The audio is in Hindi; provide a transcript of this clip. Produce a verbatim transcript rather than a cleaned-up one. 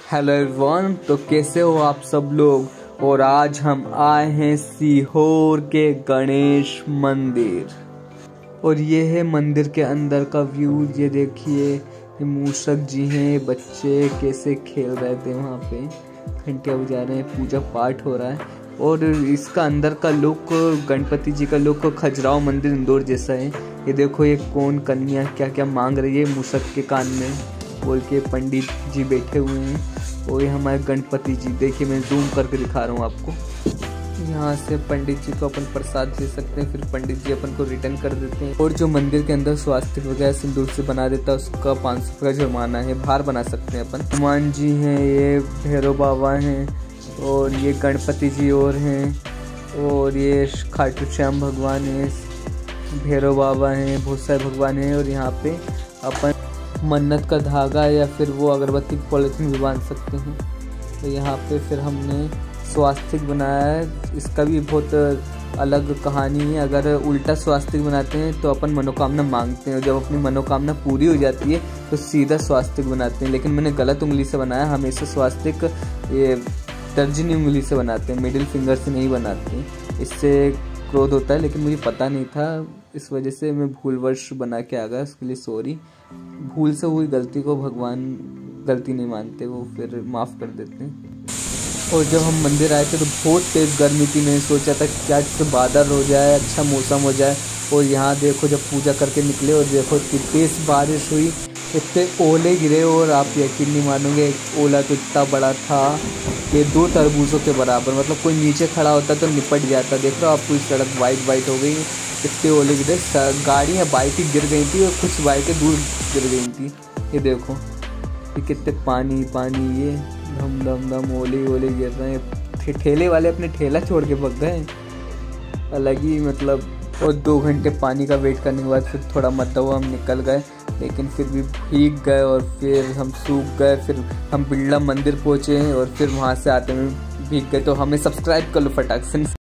हेलो एवरीवन, तो कैसे हो आप सब लोग। और आज हम आए हैं सीहोर के गणेश मंदिर और ये है मंदिर के अंदर का व्यू। ये देखिए, ये मूषक जी हैं, बच्चे कैसे खेल रहे थे वहाँ पे, घंटियाँ बजा रहे हैं, पूजा पाठ हो रहा है। और इसका अंदर का लुक, गणपति जी का लुक खजुराहो मंदिर इंदौर जैसा है। ये देखो, ये कौन कन्या क्या क्या मांग रही है मूषक के कान में बोल के। पंडित जी बैठे हुए हैं और ये हमारे गणपति जी। देखिए, मैं जूम करके दिखा रहा हूँ आपको। यहाँ से पंडित जी को अपन प्रसाद दे सकते हैं, फिर पंडित जी अपन को रिटर्न कर देते हैं। और जो मंदिर के अंदर स्वास्तिक वगैरह सिंदूर से बना देता है उसका पाँच सौ का जुर्माना है। बाहर बना सकते हैं अपन। हनुमान जी हैं, ये भैरव बाबा हैं और ये गणपति जी और हैं और ये खाटू श्याम भगवान है, भैरव बाबा हैं, बहुत सारे भगवान हैं। और यहाँ पे अपन मन्नत का धागा या फिर वो अगरबत्ती की पॉलिथीन भी बांध सकते हैं। तो यहाँ पे फिर हमने स्वास्तिक बनाया है। इसका भी बहुत अलग कहानी है। अगर उल्टा स्वास्तिक बनाते हैं तो अपन मनोकामना मांगते हैं और जब अपनी मनोकामना पूरी हो जाती है तो सीधा स्वास्तिक बनाते हैं। लेकिन मैंने गलत उंगली से बनाया। हमेशा स्वास्तिक ये तर्जनी उंगली से बनाते हैं, मिडिल फिंगर से नहीं बनाते हैं। इससे क्रोध होता है, लेकिन मुझे पता नहीं था, इस वजह से मैं भूलवश बना के आ गया। उसके लिए सॉरी। भूल से हुई गलती को भगवान गलती नहीं मानते, वो फिर माफ़ कर देते हैं। और जब हम मंदिर आए थे तो बहुत तेज़ गर्मी थी। मैंने सोचा था क्या जैसे बादल हो जाए, अच्छा मौसम हो जाए। और यहाँ देखो, जब पूजा करके निकले और देखो कि तेज़ बारिश हुई, इतने ओले गिरे और आप यकीन नहीं मानोगे, एक ओला तो इतना बड़ा था कि दो तरबूजों के बराबर। मतलब कोई नीचे खड़ा होता तो निपट जाता। देख रहे हो आप, पूरी सड़क वाइट वाइट हो गई, इतने ओले गिरे। गाड़ियाँ बाइकें गिर गई थी और कुछ बाइकें दूर गिर गई थी। ये देखो, ये कितने पानी पानी, ये धम धम धम ओले ओले गिर रहे हैं। ठेले वाले अपने ठेला छोड़ के भग गए, अलग ही मतलब। और दो घंटे पानी का वेट करने के बाद फिर थोड़ा मद्दा हुआ, हम निकल गए, लेकिन फिर भी भीग गए और फिर हम सूख गए। फिर हम बिरला मंदिर पहुँचे और फिर वहाँ से आते हुए भीग गए। तो हमें सब्सक्राइब कर लो फटाक से।